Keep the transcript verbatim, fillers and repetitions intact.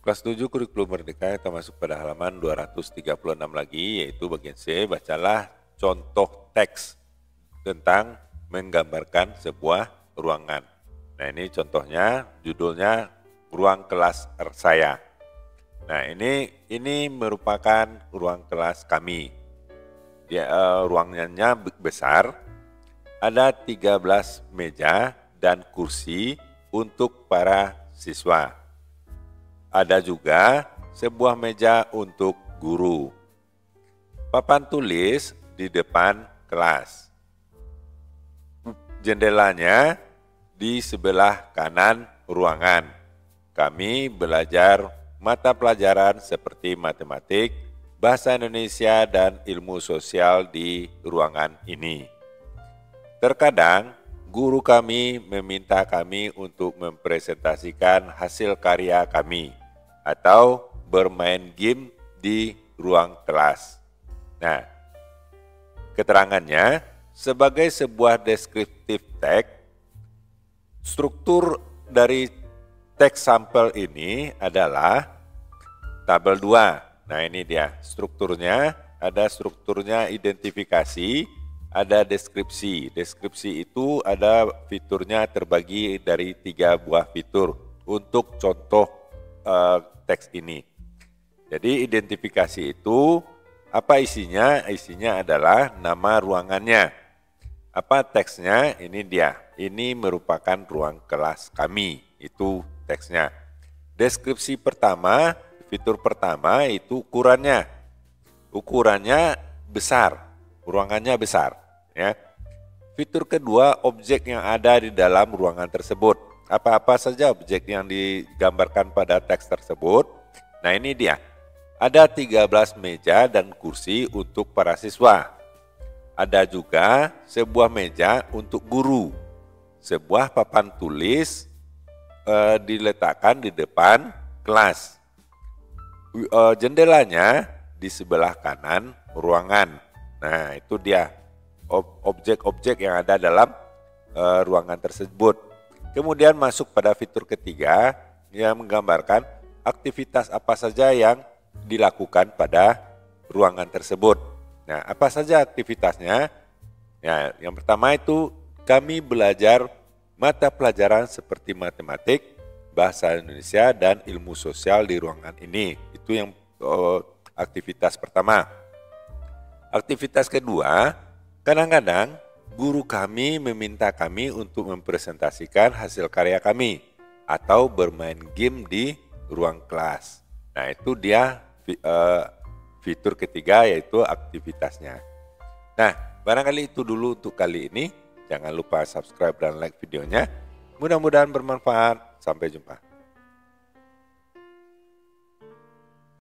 Kelas tujuh kurikulum merdeka kita masuk pada halaman dua ratus tiga puluh enam lagi, yaitu bagian C, bacalah contoh teks tentang menggambarkan sebuah ruangan. Nah ini contohnya, judulnya ruang kelas saya. Nah ini ini merupakan ruang kelas kami. Dia, uh, ruangannya besar, ada tiga belas meja dan kursi untuk para siswa. Ada juga sebuah meja untuk guru. Papan tulis di depan kelas. Jendelanya di sebelah kanan ruangan. Kami belajar mata pelajaran seperti matematik, bahasa Indonesia, dan ilmu sosial di ruangan ini. Terkadang guru kami meminta kami untuk mempresentasikan hasil karya kami atau bermain game di ruang kelas. Nah, keterangannya sebagai sebuah deskriptif teks, struktur dari teks sampel ini adalah tabel dua. Nah ini dia strukturnya, ada strukturnya identifikasi, ada deskripsi. Deskripsi itu ada fiturnya terbagi dari tiga buah fitur untuk contoh uh, teks ini. Jadi identifikasi itu apa isinya? Isinya adalah nama ruangannya. Apa teksnya? Ini dia. Ini merupakan ruang kelas kami. Itu teksnya. Deskripsi pertama, fitur pertama itu ukurannya. Ukurannya besar, ruangannya besar. Ya. Fitur kedua, objek yang ada di dalam ruangan tersebut. Apa-apa saja objek yang digambarkan pada teks tersebut. Nah ini dia. Ada tiga belas meja dan kursi untuk para siswa. Ada juga sebuah meja untuk guru. Sebuah papan tulis eh, diletakkan di depan kelas. Eh, jendelanya di sebelah kanan ruangan. Nah itu dia objek-objek yang ada dalam uh, ruangan tersebut. Kemudian masuk pada fitur ketiga yang menggambarkan aktivitas apa saja yang dilakukan pada ruangan tersebut. Nah, apa saja aktivitasnya? Ya, yang pertama itu kami belajar mata pelajaran seperti matematik, bahasa Indonesia, dan ilmu sosial di ruangan ini. Itu yang uh, aktivitas pertama. Aktivitas kedua, kadang-kadang guru kami meminta kami untuk mempresentasikan hasil karya kami atau bermain game di ruang kelas. Nah itu dia uh, fitur ketiga yaitu aktivitasnya. Nah barangkali itu dulu untuk kali ini. Jangan lupa subscribe dan like videonya. Mudah-mudahan bermanfaat. Sampai jumpa.